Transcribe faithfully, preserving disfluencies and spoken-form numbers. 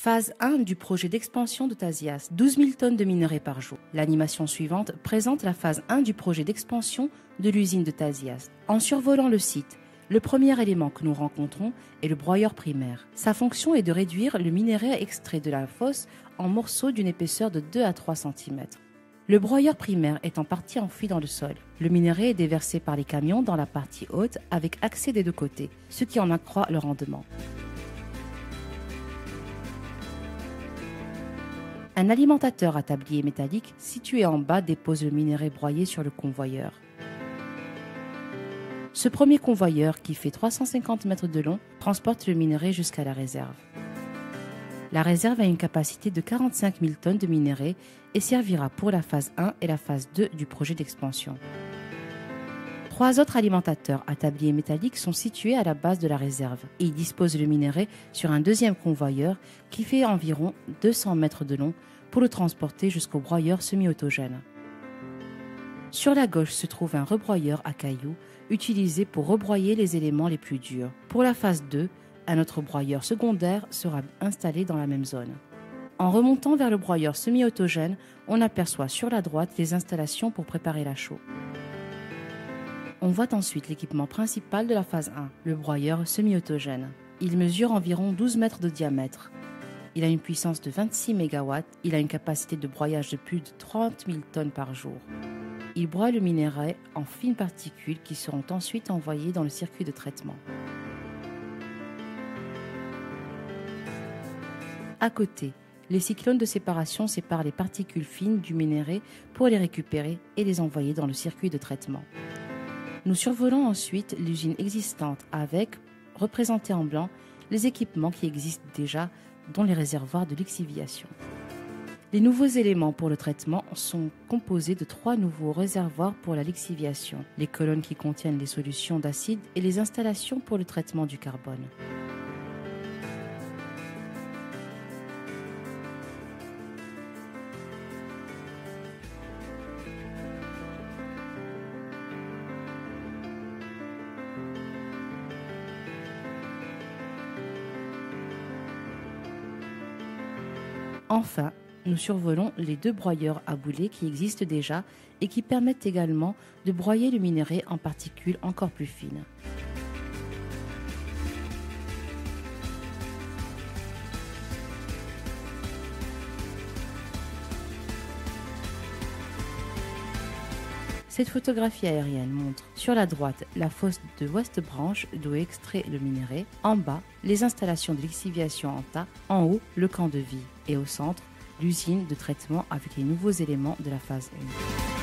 Phase un du projet d'expansion de Tasiast, douze mille tonnes de minerai par jour. L'animation suivante présente la phase un du projet d'expansion de l'usine de Tasiast. En survolant le site, le premier élément que nous rencontrons est le broyeur primaire. Sa fonction est de réduire le minerai extrait de la fosse en morceaux d'une épaisseur de deux à trois centimètres. Le broyeur primaire est en partie enfoui dans le sol. Le minerai est déversé par les camions dans la partie haute avec accès des deux côtés, ce qui en accroît le rendement. Un alimentateur à tablier métallique situé en bas dépose le minerai broyé sur le convoyeur. Ce premier convoyeur, qui fait trois cent cinquante mètres de long, transporte le minerai jusqu'à la réserve. La réserve a une capacité de quarante-cinq mille tonnes de minerai et servira pour la phase un et la phase deux du projet d'expansion. Trois autres alimentateurs à tablier métallique sont situés à la base de la réserve et ils disposent le minerai sur un deuxième convoyeur qui fait environ deux cents mètres de long pour le transporter jusqu'au broyeur semi-autogène. Sur la gauche se trouve un rebroyeur à cailloux utilisé pour rebroyer les éléments les plus durs. Pour la phase deux, un autre broyeur secondaire sera installé dans la même zone. En remontant vers le broyeur semi-autogène, on aperçoit sur la droite les installations pour préparer la chaux. On voit ensuite l'équipement principal de la phase un, le broyeur semi-autogène. Il mesure environ douze mètres de diamètre. Il a une puissance de vingt-six mégawatts, il a une capacité de broyage de plus de trente mille tonnes par jour. Il broie le minerai en fines particules qui seront ensuite envoyées dans le circuit de traitement. À côté, les cyclones de séparation séparent les particules fines du minerai pour les récupérer et les envoyer dans le circuit de traitement. Nous survolons ensuite l'usine existante avec, représentés en blanc, les équipements qui existent déjà, dont les réservoirs de lixiviation. Les nouveaux éléments pour le traitement sont composés de trois nouveaux réservoirs pour la lixiviation, les colonnes qui contiennent les solutions d'acide et les installations pour le traitement du carbone. Enfin, nous survolons les deux broyeurs à boulets qui existent déjà et qui permettent également de broyer le minerai en particules encore plus fines. Cette photographie aérienne montre sur la droite la fosse de West Branch d'où est extrait le minerai, en bas les installations de lixiviation en tas, en haut le camp de vie et au centre l'usine de traitement avec les nouveaux éléments de la phase un.